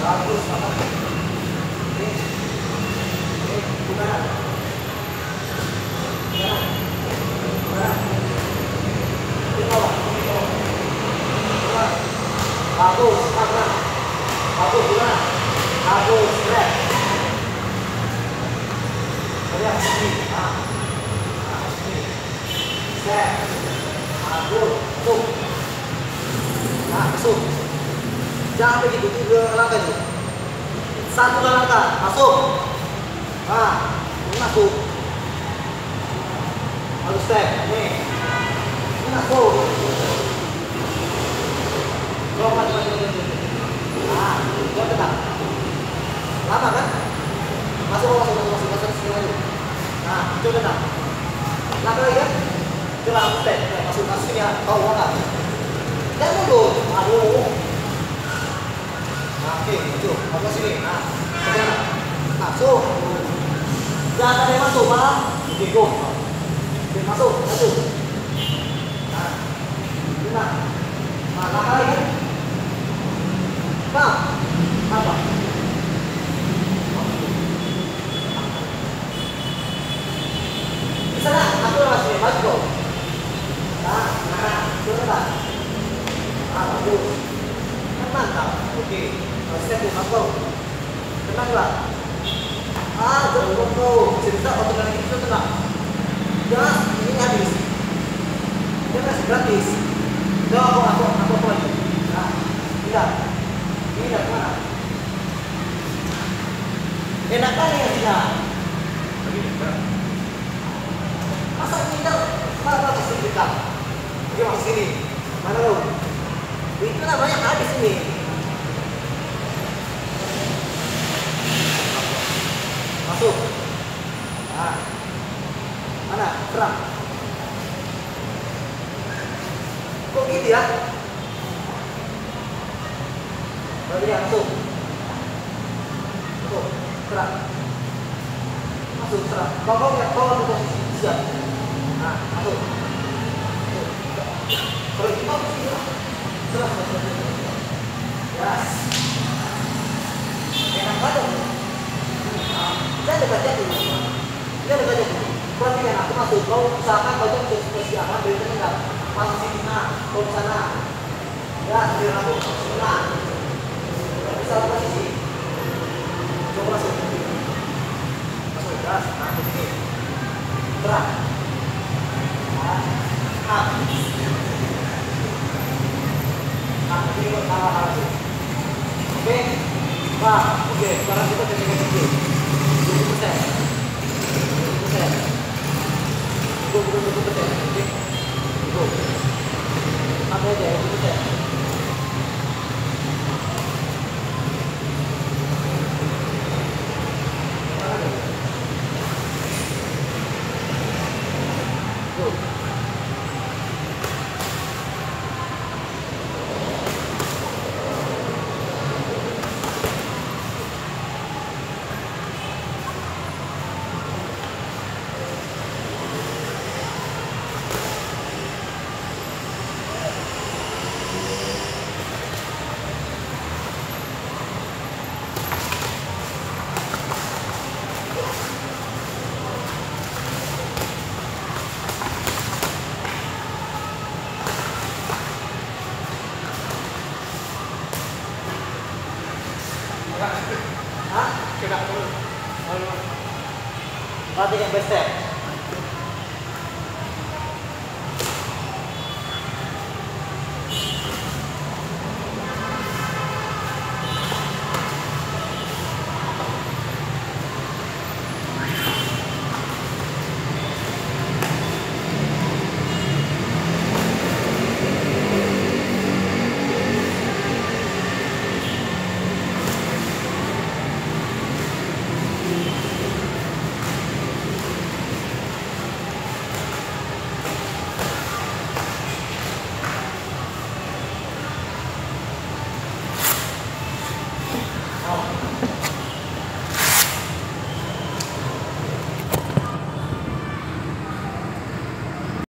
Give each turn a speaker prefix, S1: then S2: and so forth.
S1: Bagus banget. Ini gimana? Bagus, mana? Bagus gimana? Bagus, keren. Lihat sini, sini. Set. Bagus, masuk. Masuk. Jangan begitu, tiga langkah ini. Satu langkah, masuk. Ini masuk. Bagus step, nih. Ini masuk. Lompat. Dia tetap. Lama kan? Masuk sini lagi. Coba tetap. Langkah lagi kan? Coba step, masuk sini ya. Kau langkah. Jangan mundur. Aduh. Oke, maju. Masuk sini. Masuk. Jangan ada yang masuk, Pak. Oke, go. Oke, masuk. Gimana? Langkah lagi kan? Apa? Di sana, aku lewat sini, maju. Coba. Bagus. Mantap. Oke. Step masuk. Tenang lah. Jangan tuh. Cerita waktu lagi itu tenang. Gas, ini habis. Dia masih gratis. Coba aku lagi. Tidak. Ini dari mana? Enak kali ya tidak? Masa tidak? Mana pasti kita? Dia masuk sini. Mana lo? Itu namanya habis ini. Masuk. Mana? Serang. Kok gitu ya? Berarti ya, masuk. Serang. Masuk, serang. Bawa ke posisi siap. Masuk. Kalau itu bagus sih ya. Serang. Yes. Enak banget. Saya dekat dulu. Perhatikan aku masuk. Kau usahakan kau tuh posisi aman. Dari tengah. Masuk sini. Kau sana. Ya, dari aku. Salah posisi. Coba masuk. Gas. Di sini. Berat. Ini salah lagi. Oke. Oke. Sekarang kita ke sini. 20%. 20%. Oke. Sampai aja 20%. Perhatikan best step.